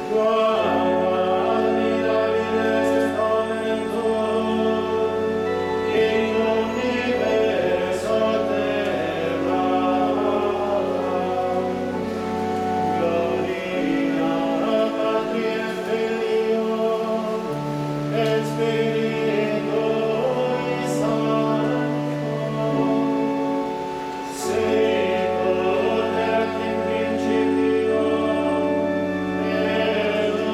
Sicut erat in principio, et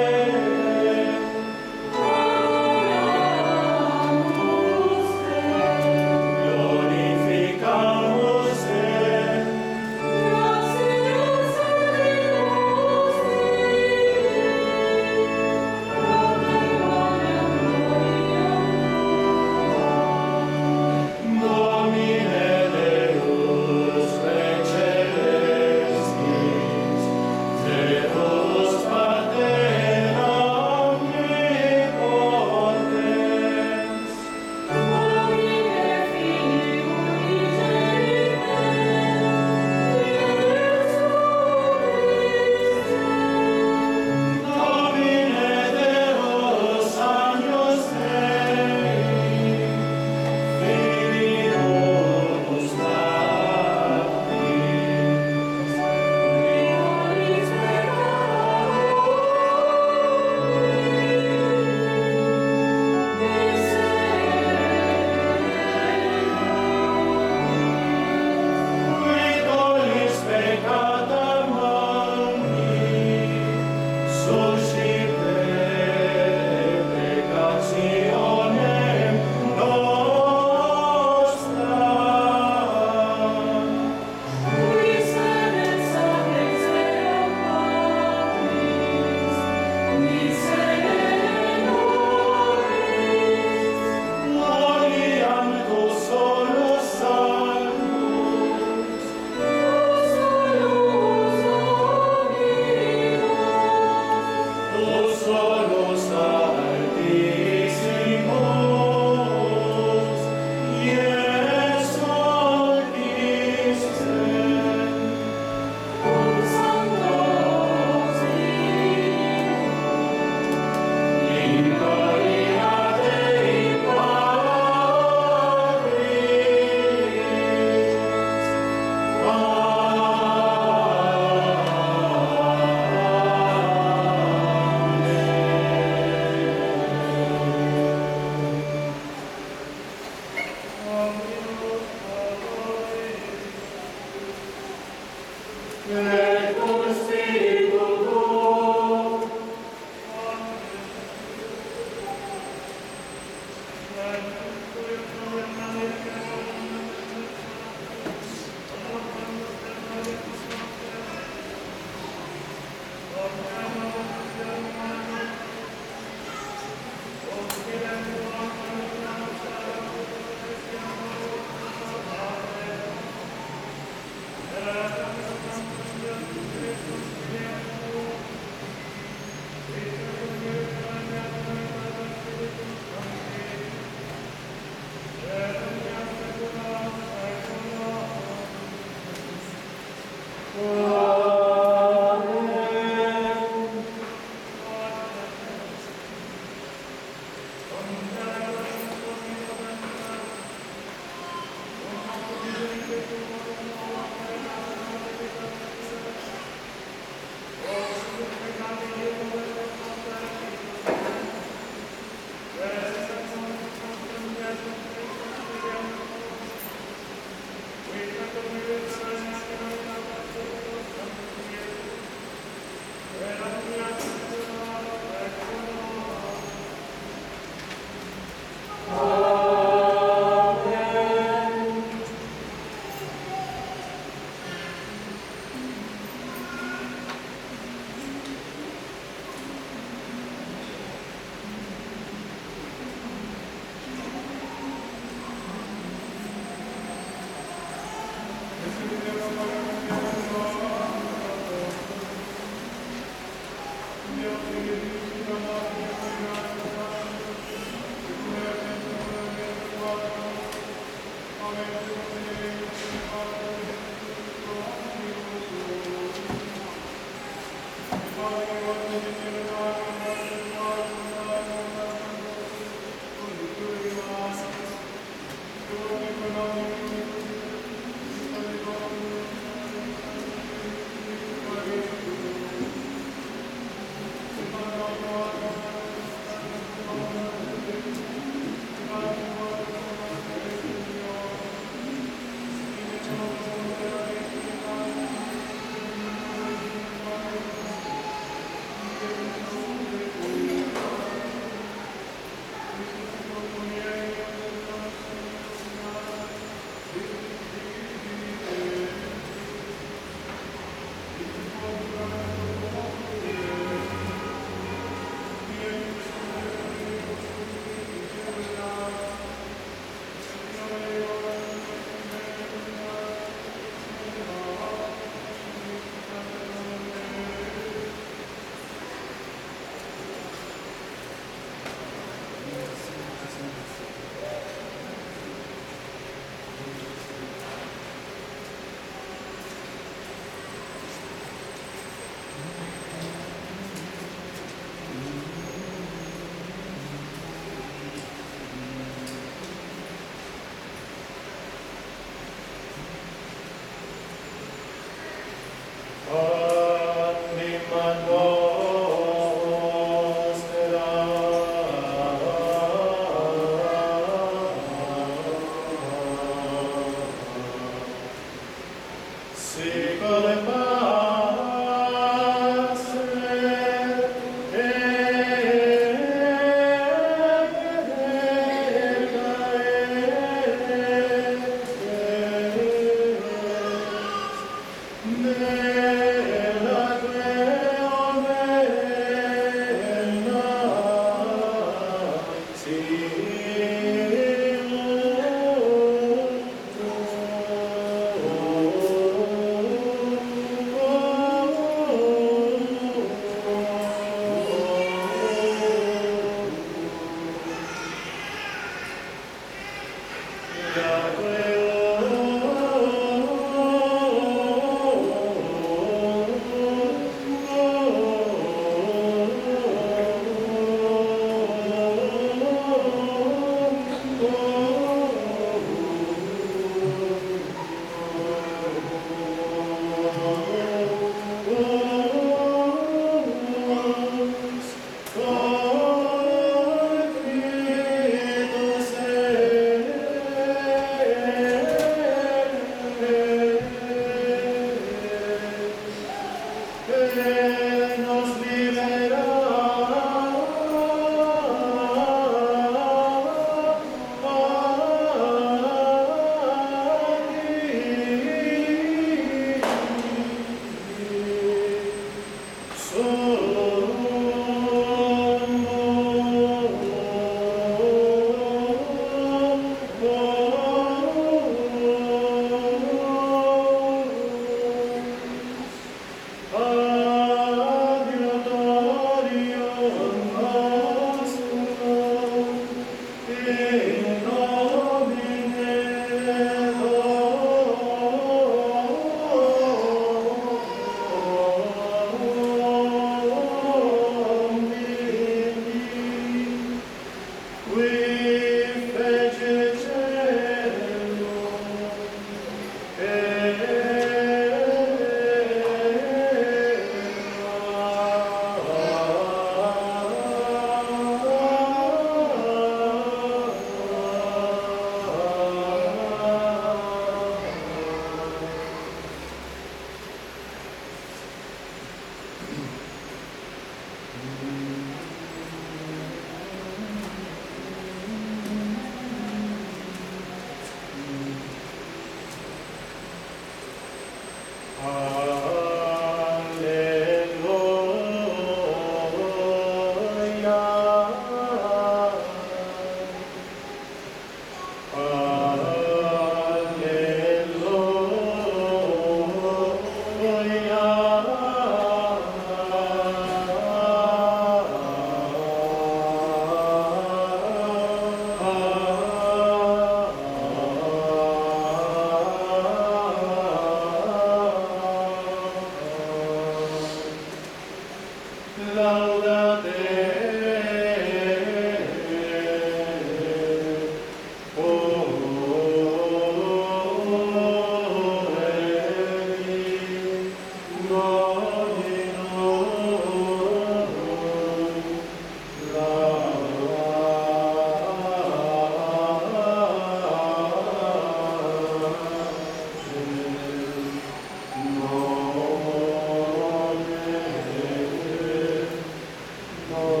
Oh.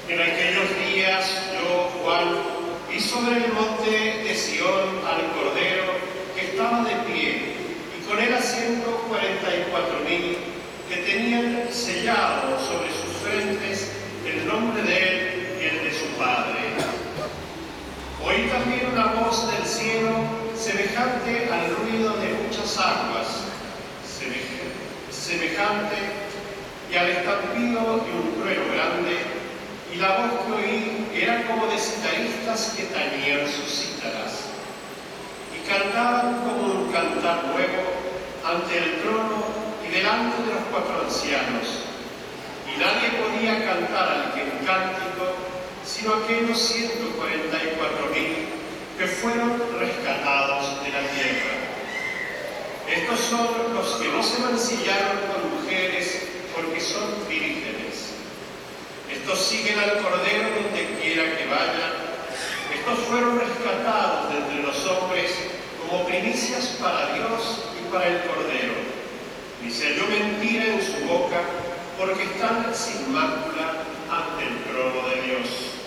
En aquellos días yo, Juan, vi sobre el monte de Sión al Cordero que estaba de pie, y con él a 144.000 que tenían sellado sobre sus frentes el nombre de él y el de su Padre. Oí también una voz del cielo semejante al ruido de muchas aguas, semejante y al estampido de un trueno grande, y la voz que oí era como de citaristas que tañían sus cítaras, y cantaban como un cantar nuevo ante el trono y delante de los 4 ancianos, y nadie podía cantar al que en cántico, sino aquellos 144.000 que fueron rescatados de la tierra. Estos son los que no se mancillaron con mujeres, porque son vírgenes. Estos siguen al Cordero donde quiera que vayan. Estos fueron rescatados de entre los hombres como primicias para Dios y para el Cordero. Ni se halló mentira en su boca, porque están sin mácula ante el trono de Dios.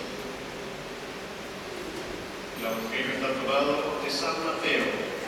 El Evangelio está tomado de San Mateo.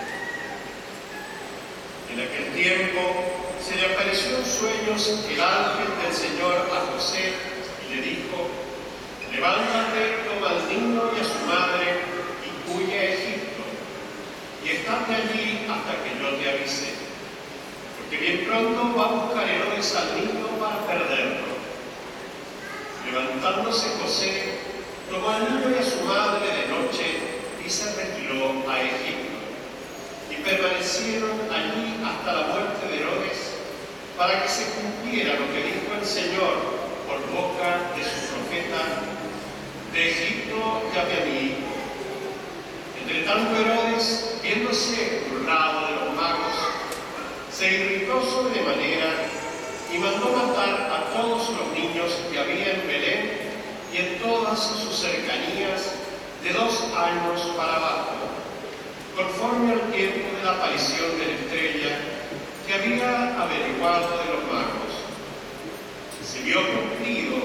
En aquel tiempo se le apareció en sueños el ángel del Señor a José y le dijo: levántate, toma al niño y a su madre y huye a Egipto, y estate allí hasta que yo te avise, porque bien pronto va a buscar Herodes al niño para perderlo. Levantándose José, tomó al niño y a su madre de noche y se retiró a Egipto. Y permanecieron allí hasta la muerte de Herodes, para que se cumpliera lo que dijo el Señor por boca de su profeta: de Egipto llamé a mi hijo. Entre tanto Herodes, viéndose burlado de los magos, se irritó sobremanera y mandó matar a todos los niños que había en Belén y en todas sus cercanías de 2 años para abajo, conforme al tiempo de la aparición de la estrella que había averiguado de los magos. Se vio cumplido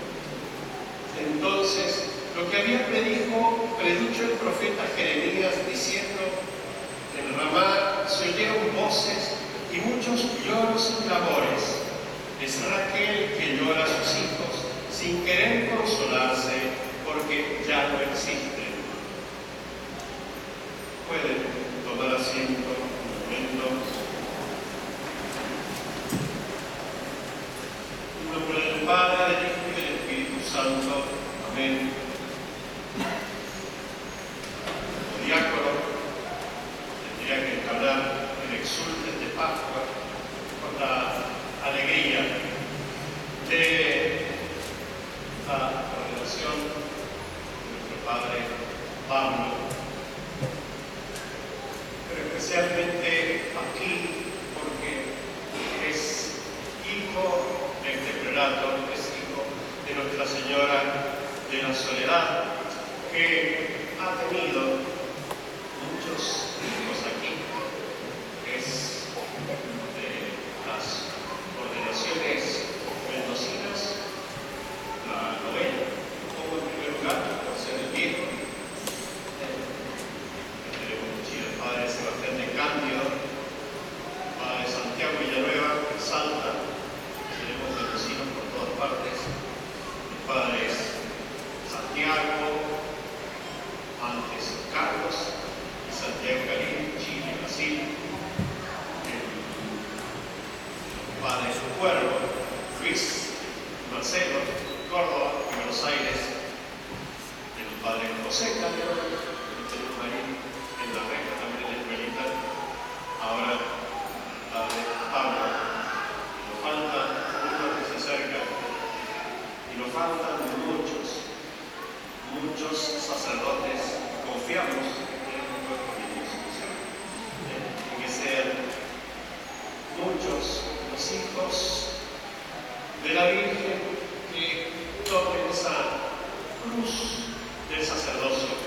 entonces lo que había predicho el profeta Jeremías, diciendo: en Ramá se oyeron voces y muchos lloros y clamores. Es Raquel que llora a sus hijos sin querer consolarse, porque ya no existen. Pueden tomar asiento un momento. En nombre del Padre, del Hijo y del Espíritu Santo. Amén. Como diácono, tendría que entablar el exultes de Pascua con la alegría de la ordenación de nuestro Padre Pablo, pero especialmente aquí porque es hijo de este prelato, es hijo de Nuestra Señora de la Soledad, que ha tenido muchos hijos aquí. Es de las ordenaciones mendocinas la novena, como en primer lugar por ser el viejo. Tenemos el padre Sebastián de Cándido, el padre Santiago Villanueva, Salta. Tenemos mendocinos por todas partes. El padre es Santiago, antes Carlos, y Santiago Galín, Chile, Brasil. El padre Cuervo, Luis, Marcelo, Córdoba y Buenos Aires. El padre José Calderón, que tenemos ahí en la reja, también en la escuelita. Ahora el padre Pablo. Nos falta uno que se acerca, y nos faltan muchos sacerdotes. Confiamos en que sean muchos los hijos de la Virgen que tomen esa cruz del sacerdocio.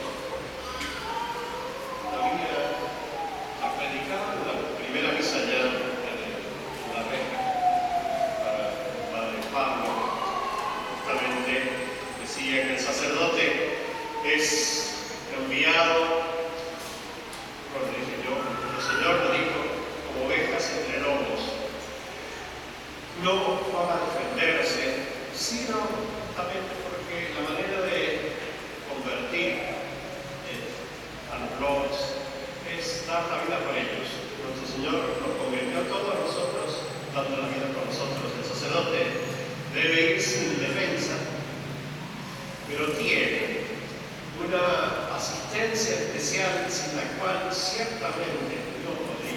La predicaban en la primera misa ya en la reja para el padre Pablo, justamente es enviado, el Señor lo dijo, como ovejas entre lobos. No para defenderse, sino también porque la manera de convertir a los lobos es dar la vida por ellos. Nuestro Señor nos convirtió a todos nosotros dando la vida por nosotros. El sacerdote debe ir sin defensa, pero tiene una asistencia especial sin la cual ciertamente no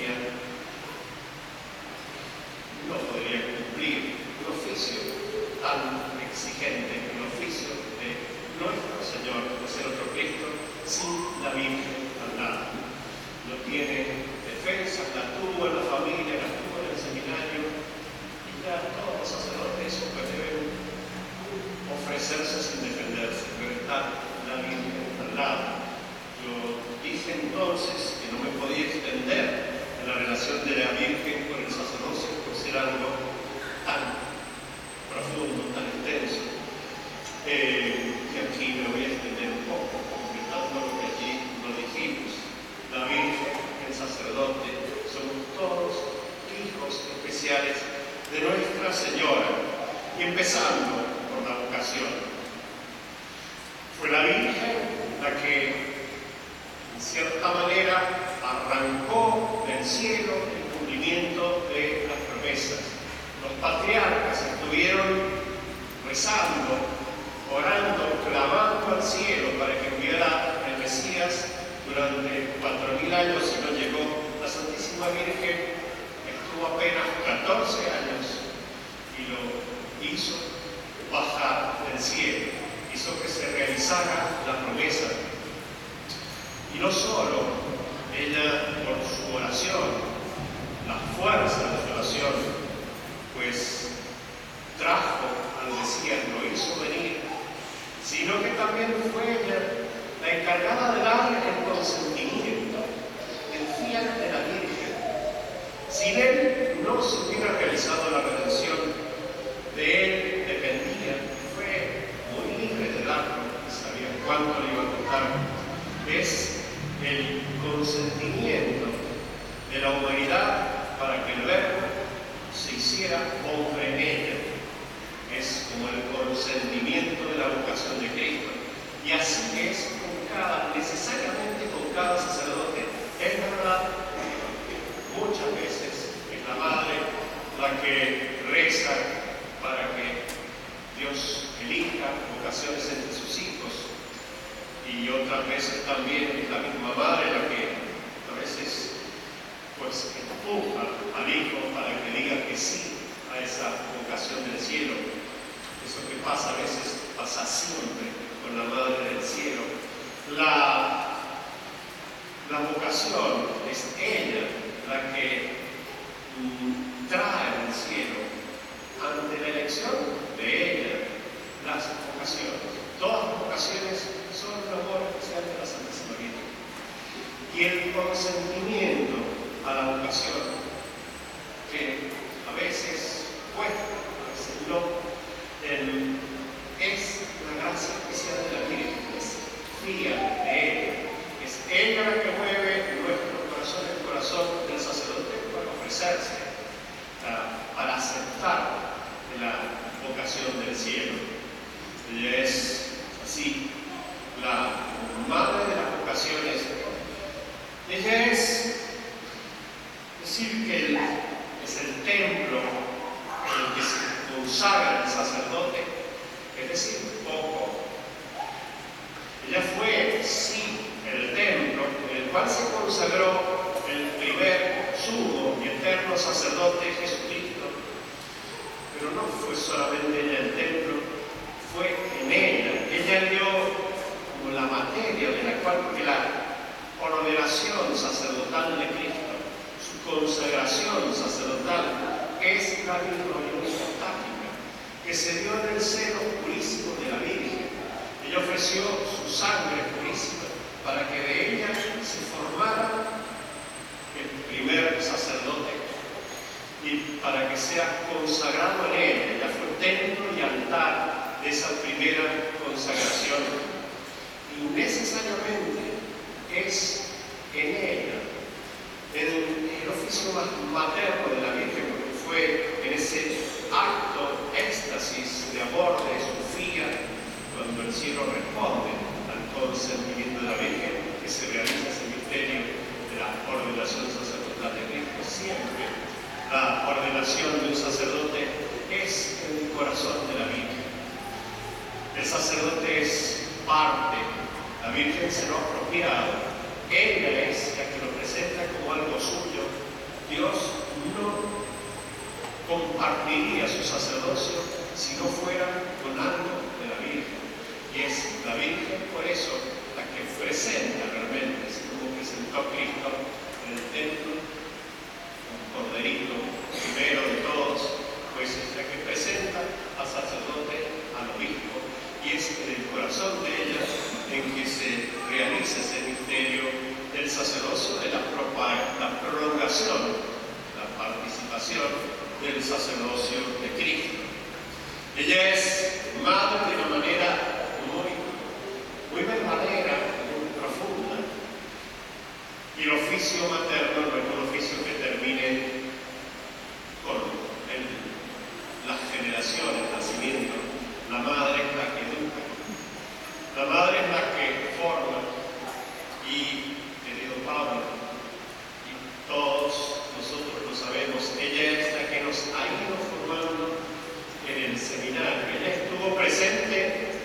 podría cumplir un oficio tan exigente, el oficio de nuestro Señor, de ser otro Cristo, sin la Virgen al lado. No tiene defensa, la tuvo en la familia, la tuvo en el seminario, y ya todos los sacerdotes pues deben ofrecerse sin defenderse, pero está la Virgen al lado. Yo dije entonces que no me podía extender en la relación de la Virgen con el sacerdocio por ser algo tan profundo, tan extenso, que aquí me voy a extender un poco, completando lo que allí lo dijimos. La Virgen, el sacerdote, somos todos hijos especiales de Nuestra Señora, y empezando por la vocación. Fue la Virgen la que, en cierta manera, arrancó del cielo el cumplimiento de las promesas. Los patriarcas estuvieron rezando, orando, clamando al cielo para que hubiera el Mesías durante 4.000 años y no llegó. La Santísima Virgen estuvo apenas 14 años y lo hizo bajar del cielo, hizo que se realizara la promesa. Y no solo ella, por su oración, la fuerza de su oración, pues trajo al Mesías, lo hizo venir, sino que también fue ella la encargada de dar el consentimiento, el fiat de la Virgen. Sin él no se hubiera realizado la redención, de él dependía, fue muy libre de darlo, y sabía cuánto le iba a costar. Es el consentimiento de la humanidad para que el Verbo se hiciera hombre en ella. Es como el consentimiento de la vocación de Cristo. Y así es necesariamente con cada sacerdote. Es verdad que muchas veces es la madre la que reza para que Dios elija vocaciones entre sus hijos, y otras veces también es la misma madre la que a veces pues empuja al hijo para que diga que sí a esa vocación del cielo. Eso que pasa a veces pasa siempre con la Madre del Cielo. La vocación es ella la que trae al cielo ante la elección de ella las vocaciones. Todas las vocaciones son un amor especial de la Santísima Virgen. Y el consentimiento a la vocación, que a veces cuesta, a veces no, es la gracia especial de la Virgen, es fía de ella. Es ella la que mueve nuestro corazón, el corazón del sacerdote, para ofrecerse, para aceptar la vocación del cielo. Ella es así la madre de las vocaciones. Ella es decir que es el templo en el que se consagra el sacerdote, es decir, poco. Ella fue, sí, el templo en el cual se consagró el primer sumo y eterno sacerdote Jesucristo, pero no fue solamente ella el templo, fue en ella. Ella dio como la materia de la cual, porque la ordenación sacerdotal de Cristo, su consagración sacerdotal, es la virgen hipostática, que se dio en el seno purísimo de la Virgen. Ella ofreció su sangre purísima para que de ella se formara el primer sacerdote y para que sea consagrado en ella. Ella fue templo y altar de esa primera consagración. y necesariamente es en ella, en el oficio más materno de la Virgen, porque fue en ese acto, éxtasis de amor de Sofía, cuando el cielo responde al todo el sentimiento de la Virgen, que se realiza ese misterio de la ordenación sacerdotal de Cristo. Siempre la ordenación de un sacerdote es en el corazón de la Virgen. El sacerdote es parte, la Virgen se lo ha apropiado. Ella es la que lo presenta como algo suyo. Dios no compartiría su sacerdocio si no fuera con algo de la Virgen. Y es la Virgen, por eso, la que presenta realmente, así como presentó a Cristo en el templo, un corderito primero de todos, pues es la que presenta al sacerdote, al obispo, y es en el corazón de ella en que se realiza ese misterio del sacerdocio, de la prolongación, la participación del sacerdocio de Cristo. Ella es madre de una manera muy verdadera, muy profunda, y el oficio materno no es un oficio que termine con las generaciones, el nacimiento. La madre es la que educa, la madre es la que forma, y querido Pablo, y todos nosotros lo sabemos, ella es la que nos ha ido formando en el seminario. Ella estuvo presente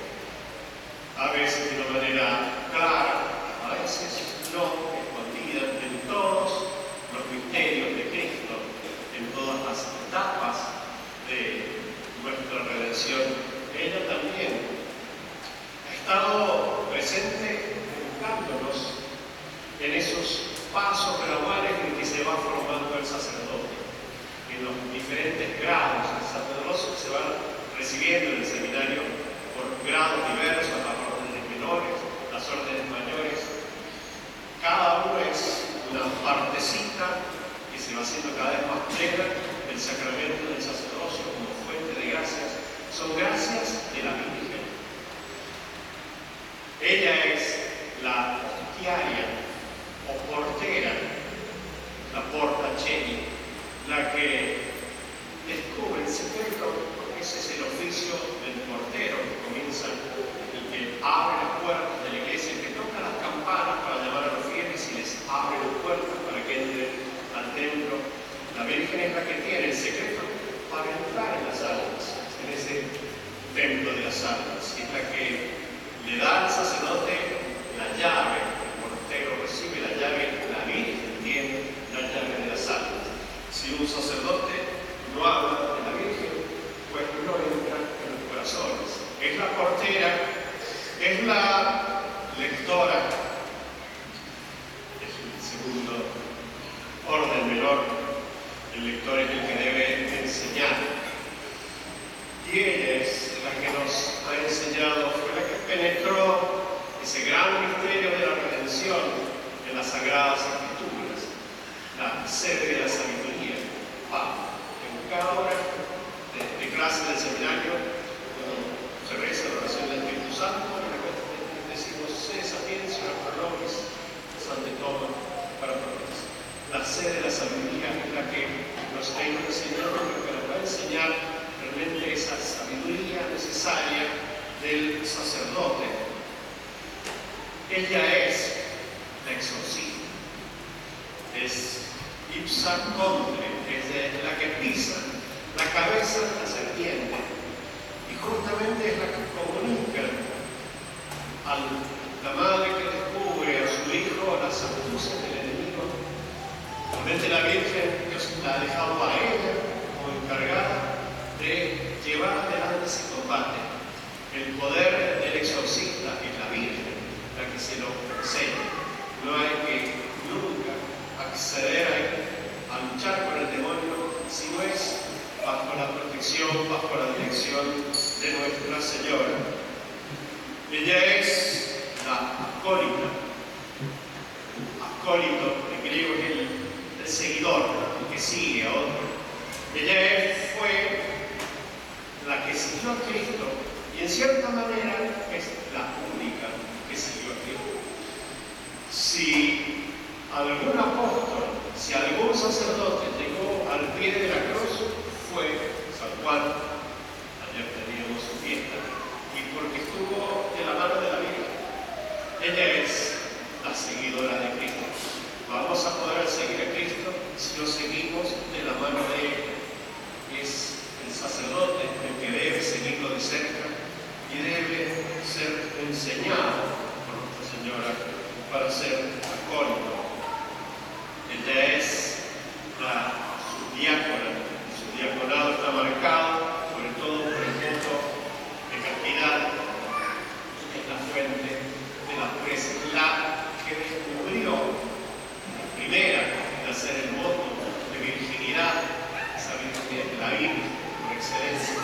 a veces de una manera clara, a veces no, escondida, en todos los misterios de Cristo, en todas las etapas de nuestra redención. Ella también ha estado presente educándonos en esos pasos graduales en que se va formando el sacerdote, en los diferentes grados del sacerdocio que se van recibiendo en el seminario por grados diversos, las órdenes menores, las órdenes mayores. Cada uno es una partecita que se va haciendo cada vez más plena del sacramento del sacerdocio como fuente de gracias. Son gracias de la Virgen. Ella es la hostiaria o portera, la portacheli, la que descubre el secreto. Ese es el oficio del portero, que comienza el que abre las puertas de la iglesia, el que toca las campanas para llamar a los fieles y les abre las puertas para que entren al templo. La Virgen es la que tiene el secreto para entrar en las almas, en ese templo de las almas, es la que le da al sacerdote la llave. El portero recibe la llave, la Virgen tiene la llave de las almas. Si un sacerdote no habla de la Virgen, pues no entra en los corazones. Es la portera, es la lectora, es el segundo orden menor. El lector es el que debe enseñar. Y ella es la que nos ha enseñado, fue la que penetró ese gran misterio de la redención en las Sagradas Escrituras, la sede de la sabiduría. En cada hora de clase del seminario, cuando se reza la oración del Espíritu Santo, decimos sede sapiencia, prologis, Santo Toma, para prologis. La sede de la sabiduría es la que nos ha ido enseñando, que nos va a enseñar realmente esa sabiduría necesaria del sacerdote. Ella es la exorcista, es ipsa contre, es la que pisa la cabeza de la serpiente, y justamente es la que comunica a la madre que descubre a su hijo las astucias del enemigo. Realmente la Virgen Dios la ha dejado a ella como encargada de llevar adelante ese combate. El poder del exorcista es la Virgen, la que se lo enseña. No hay que nunca acceder a luchar con el demonio si no es bajo la protección, bajo la dirección de Nuestra Señora. Ella es la acólita. Acólito en griego es el seguidor, el que sigue a otro. Ella fue la que siguió a Cristo y en cierta manera es la única que siguió a Cristo. Si algún apóstol, si algún sacerdote llegó al pie de la cruz, fue San Juan. Ayer teníamos su fiesta, y porque estuvo de la mano de la Virgen. Ella es la seguidora de Cristo. Vamos a poder seguir a Cristo si lo seguimos de la mano de Él. Es el sacerdote el que debe seguirlo de cerca y debe ser enseñado por Nuestra Señora para ser acólito. Ella es su diácona. Su diaconado está marcado sobre todo por el voto de castidad, que es la fuente de la pureza, la que descubrió primera de hacer el voto de virginidad, esa virginidad de la Virgen por excelencia.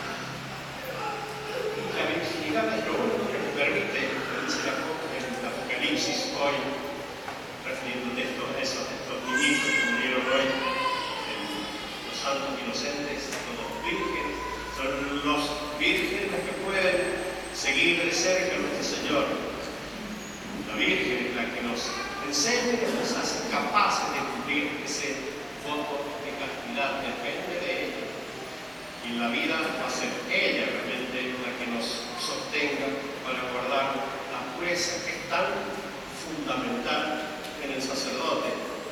Y la virginidad es lo único que nos permite, dice el Apocalipsis hoy, refiriéndote a estos niñitos que murieron hoy, los santos inocentes, todos vírgenes, son los vírgenes que pueden seguir de cerca a nuestro Señor. La Virgen es la que nos enseña y nos hace capaces de cumplir ese voto de castidad, depende de ella. Y en la vida va a ser ella realmente la que nos sostenga para guardar la pureza que es tan fundamental en el sacerdote.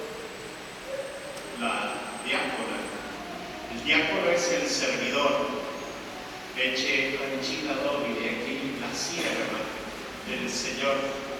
La diácona. El diácono es el servidor. Eche ancilla domine, aquí la sierva del Señor.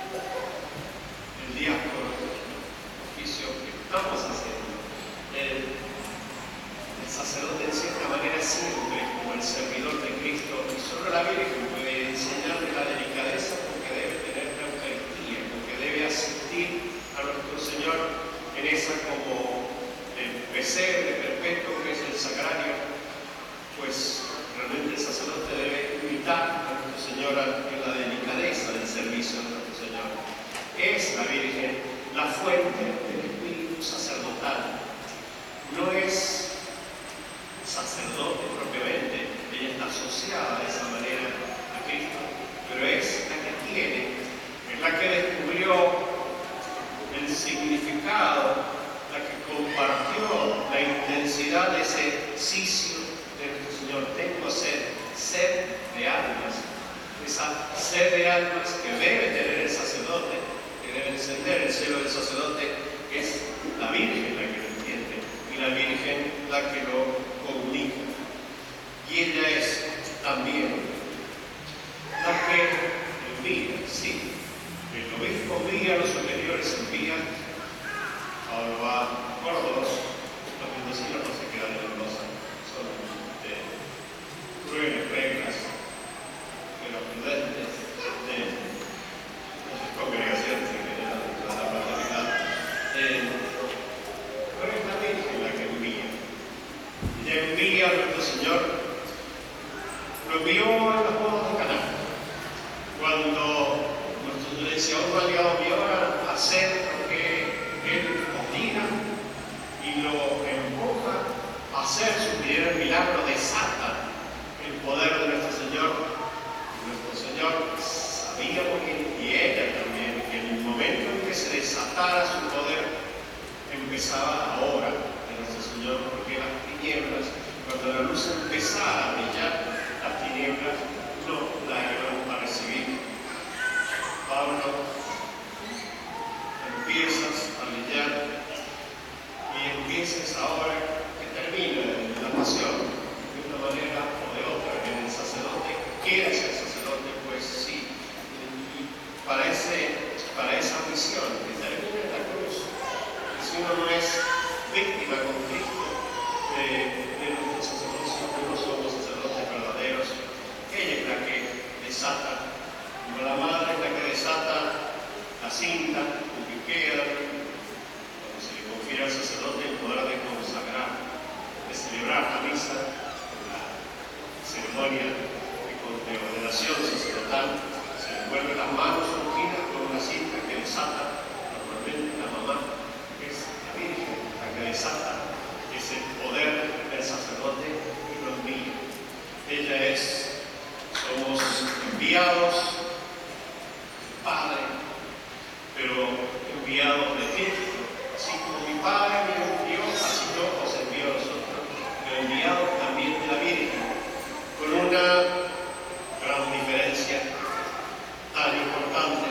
El diácono, oficio que estamos haciendo. El sacerdote en cierta manera siempre como el servidor de Cristo, y solo la Virgen puede enseñarle la delicadeza porque debe tener la Eucaristía, porque debe asistir a nuestro Señor en esa como pesebre perpetuo que es el sagrario. Pues realmente el sacerdote debe imitar a nuestra Señora en la delicadeza del servicio de nuestro Señor. Es la Virgen la fuente del espíritu sacerdotal. No es sacerdote propiamente, ella está asociada de esa manera a Cristo, pero es la que tiene, es la que descubrió el significado, la que compartió la intensidad de ese sicio de nuestro Señor. Tengo sed de almas, esa sed de almas que debe tener el sacerdote, que debe encender el cielo del sacerdote, es la Virgen la que lo entiende y la Virgen la que lo comunica. Y ella es también la que envía, sí. El obispo envía, los superiores envían. Ahora va a Córdoba, los mendocinos no se quedan en Mendoza, son crueles reglas, pero prudentes de las congregaciones en general, de la fraternidad. Pero es la Virgen la que envía. Ella envía a nuestro Señor, lo envió a las bodas de Caná, cuando nuestro Señor decía: "Os ha llegado mi hora, haced lo que Él os diga", y lo empuja a hacer su primer milagro, desata el poder de nuestro Señor. Nuestro Señor sabía muy bien, y ella también, que en el momento en que se desatara su poder, empezaba la obra de nuestro Señor, porque las tinieblas, cuando la luz empezara a brillar, las tinieblas no la iban a recibir. Pablo, empiezas a brillar y empiezas ahora que termina la pasión de una manera o de otra. En el sacerdote quiere ser sacerdote, pues sí, y para esa misión que termina en la cruz. Si uno no es víctima con Cristo de nuestro sacerdocio, no somos sacerdotes verdaderos. Ella es la que desata, como la madre es la que desata la cinta con que queda, cuando se le confiere al sacerdote el poder de consagrar, de celebrar la misa, la ceremonia de ordenación sacerdotal. Se le vuelven las manos ungidas con una cinta que desata normalmente la mamá. Es la Virgen la que desata ese poder del sacerdote y lo envía. Ella es, somos enviados Padre, pero enviados de Cristo. Así como mi Padre me envió, así yo os envío a vosotros, pero enviados también de la Virgen, con una gran diferencia tan importante.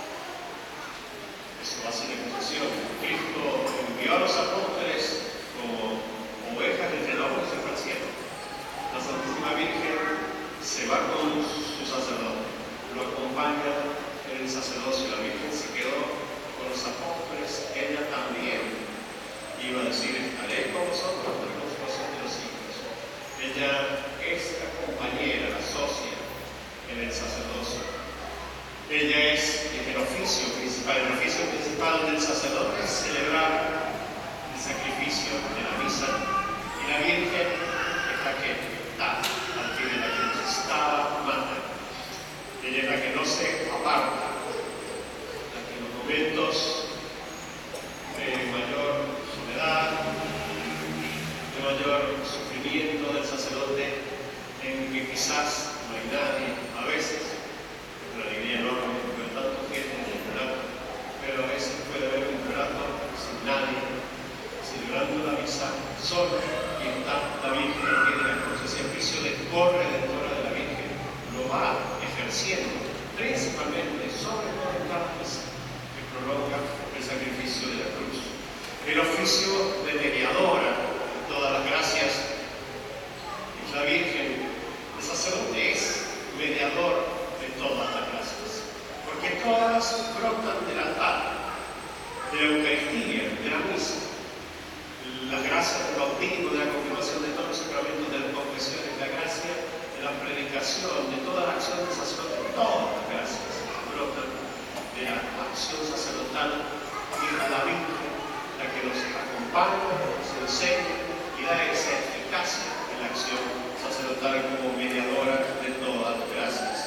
Eso va a ser expresión. Cristo envió a los apóstoles como ovejas entre lobos y al cielo. La Santísima Virgen se va con su sacerdote, lo acompaña en el sacerdocio. La Virgen se quedó con los apóstoles, ella también iba a decir: estaré con vosotros hasta la consumación de los siglos. Ella es la compañera, la socia en el sacerdocio. Ella es el oficio principal. El oficio principal del sacerdote es celebrar el sacrificio de la misa, y la Virgen es la que está al pie de la cruz, está manda. Ella es la que no se aparta, la que en los momentos de mayor soledad, de mayor sufrimiento del sacerdote, en que quizás no hay nadie, a veces una alegría enorme con tanto gente en el relato, pero a veces puede haber un relato sin nadie, celebrando la misa solo, y está la Virgen al pie de la cruz. Ese oficio de corredentora de la Virgen lo va ejerciendo principalmente, sobre todo en cada misa, que prolonga el sacrificio de la cruz. El oficio de mediadora de todas las gracias es la Virgen. El sacerdote es mediador de todas las gracias, porque todas brotan del altar, de la Eucaristía, de la misa. Las gracias del bautismo, de la confirmación, de todos los sacramentos, de las confesiones, la gracia de la predicación, de toda la acción del sacerdote, todas las gracias brotan de la acción sacerdotal, y es la Virgen la que nos acompaña, nos enseña y da esa eficacia en la acción sacerdotal como mediadora de todas las gracias.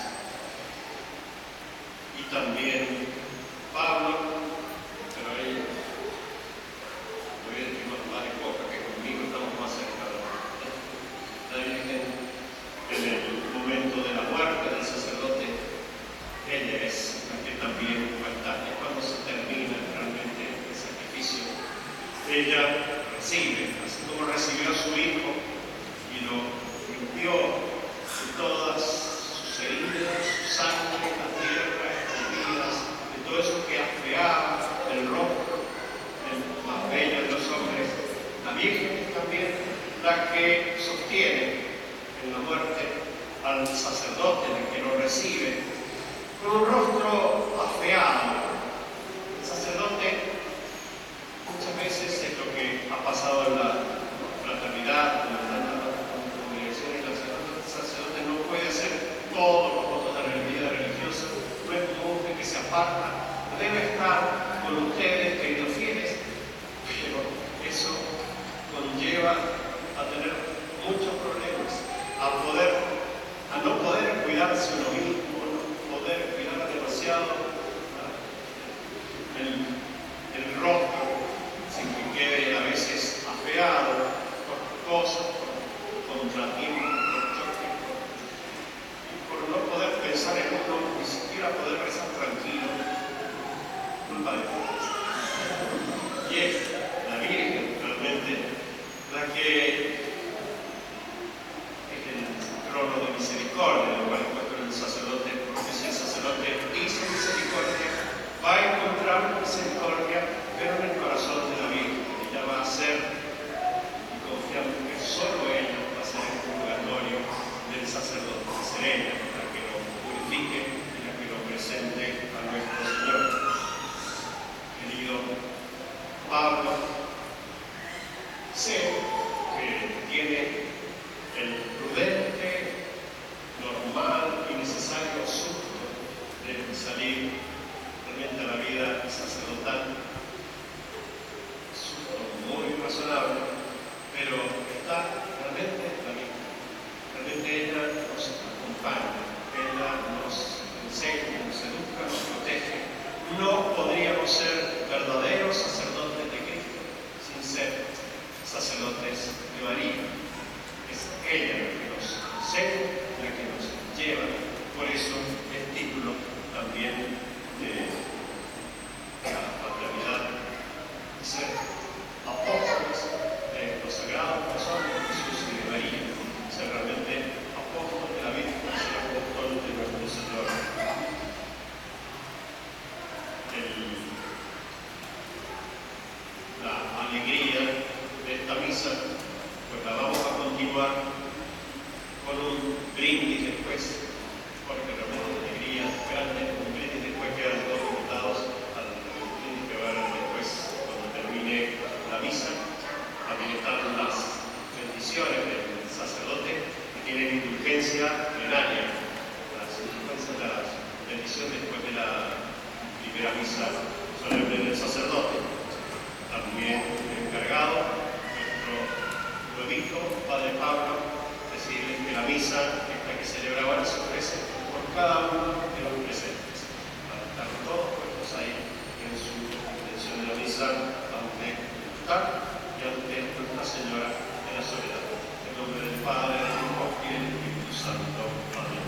Y también Pablo, pero ahí voy a decir más de coca, que conmigo estamos más cerca de la Virgen. En el momento de la muerte del sacerdote, ella es la que también va a estar. Y cuando se termina realmente el sacrificio, ella recibe, así como recibió a su hijo y lo limpió de todas sus heridas, su sangre, la tierra, escondidas, de todo eso que afeaba el rostro, el más bello de los hombres. La Virgen es también la que sostiene en la muerte al sacerdote, el que lo recibe, con un rostro afeado. El sacerdote muchas veces es lo que ha pasado en la fraternidad, en las congregaciones. El sacerdote no puede hacer todos los votos de la vida religiosa, no es un monje que se aparta, debe estar con ustedes, queridos fieles, pero eso conlleva a tener muchos problemas, a no poder cuidarse uno mismo, no poder cuidar demasiado el rostro, sin que quede a veces afeado por cosas, por contratiempos, por choques, y por no poder pensar en uno, ni siquiera poder rezar tranquilo, culpa de todos. Y es la Virgen realmente la que es el trono de misericordia, lo cual encuentra el sacerdote, porque si el sacerdote dice misericordia, va a encontrar misericordia, pero en el corazón de la Virgen. Ella va a ser, y confiamos que solo ella va a ser el purgatorio del sacerdote, va a ser ella la que lo purifique y la que lo presente a nuestro Señor. Querido Pablo, sé que tiene el prudente, normal y necesario susto de salir realmente a la vida sacerdotal. Susto muy razonable, pero está realmente la vida. Realmente ella nos acompaña, ella nos enseña, nos educa, nos protege. No podríamos ser verdaderos sacerdotes de Cristo sin ser sacerdotes de María. Es ella la que nos enseña, la que nos lleva. Por eso el título también de ordinaria, la secuencia de la bendición después de la primera misa solemne del sacerdote. También encargado, nuestro obispo, Padre Pablo, decirles que la misa, esta que celebra ahora, se ofrece por cada uno de los presentes, para estar todos puestos ahí en su intención de la misa ante el altar y ante Nuestra Señora de la Soledad. En nombre del Padre, del Hijo y del Espíritu Santo. Amén.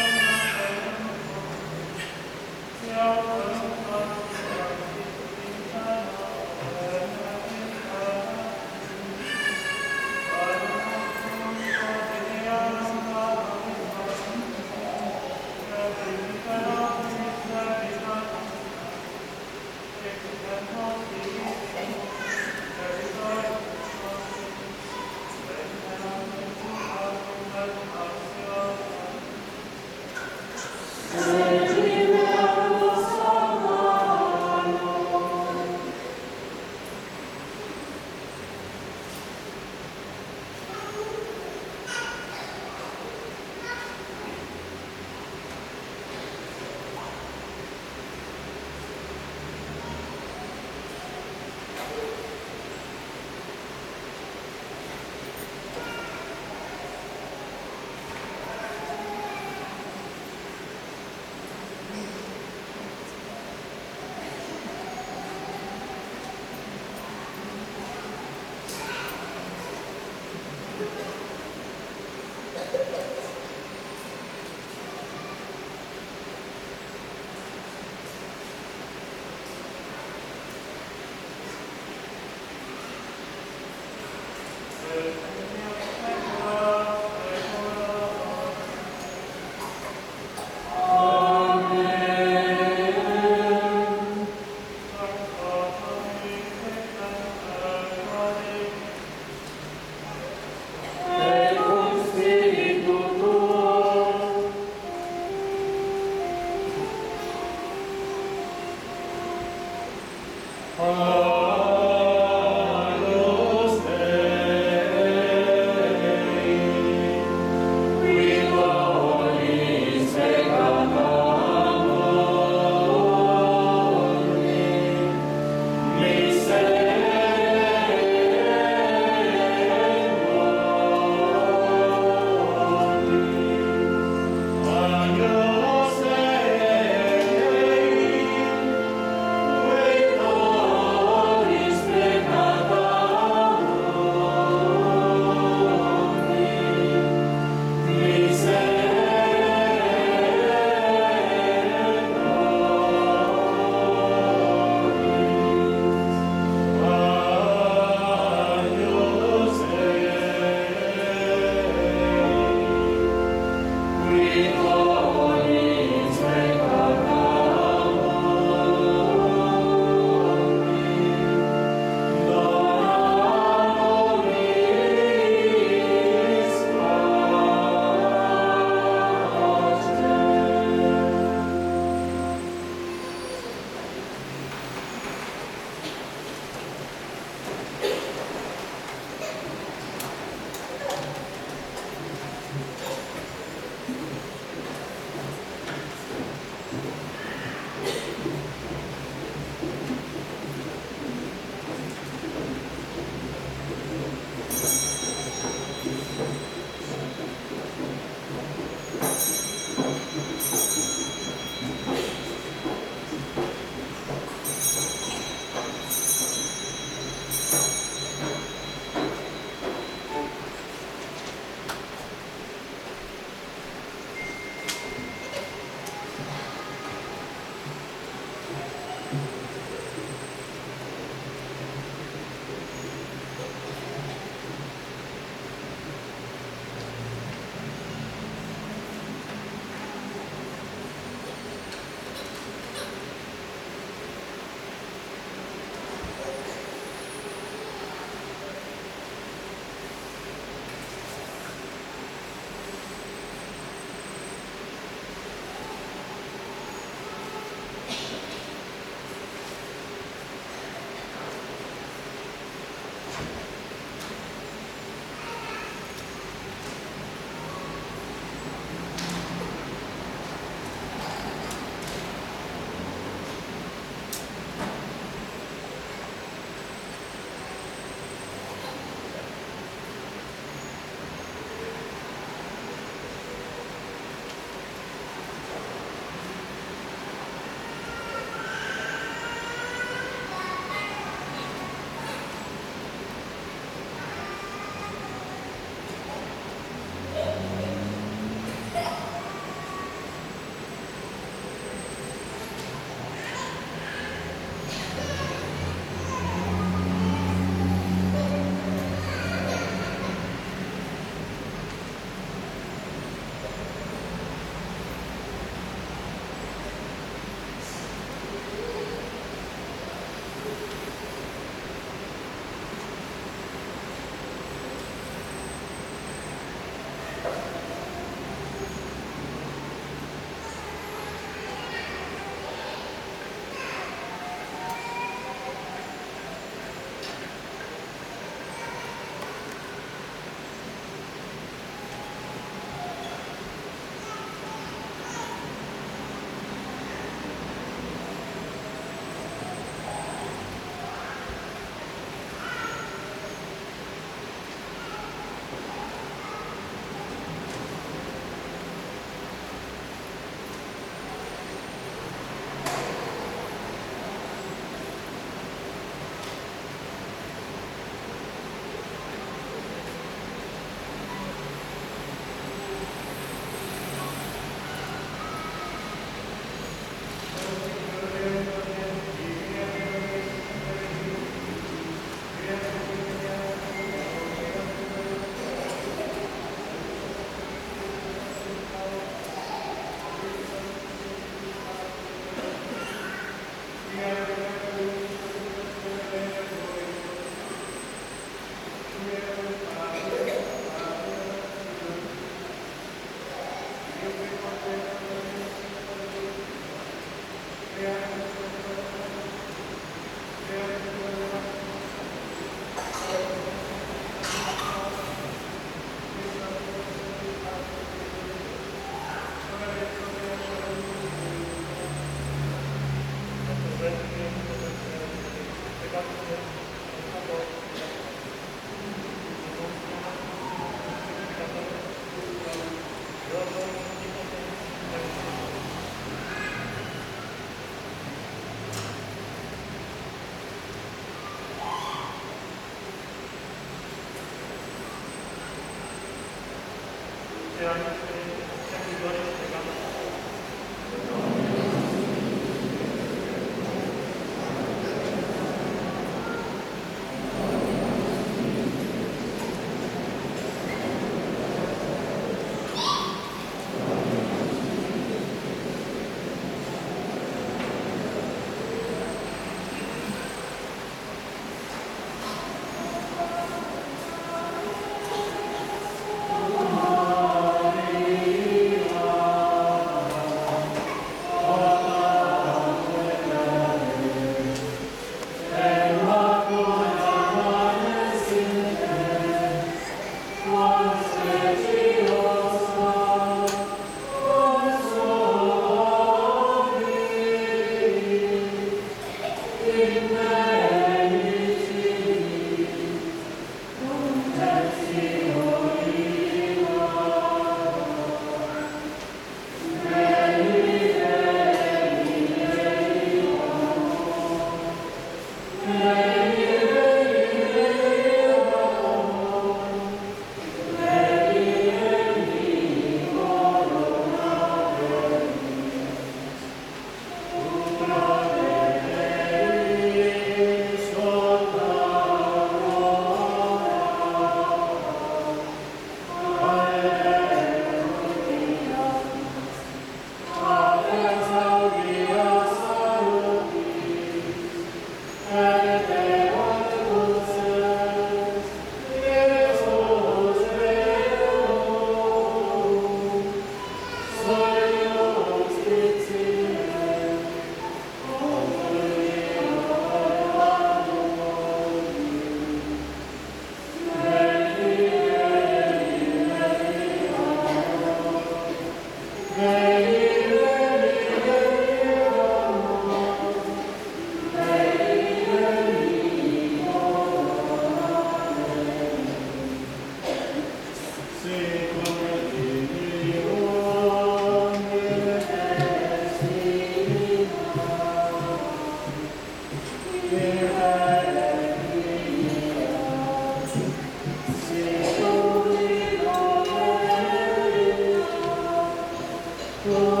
Oh.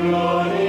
Gloria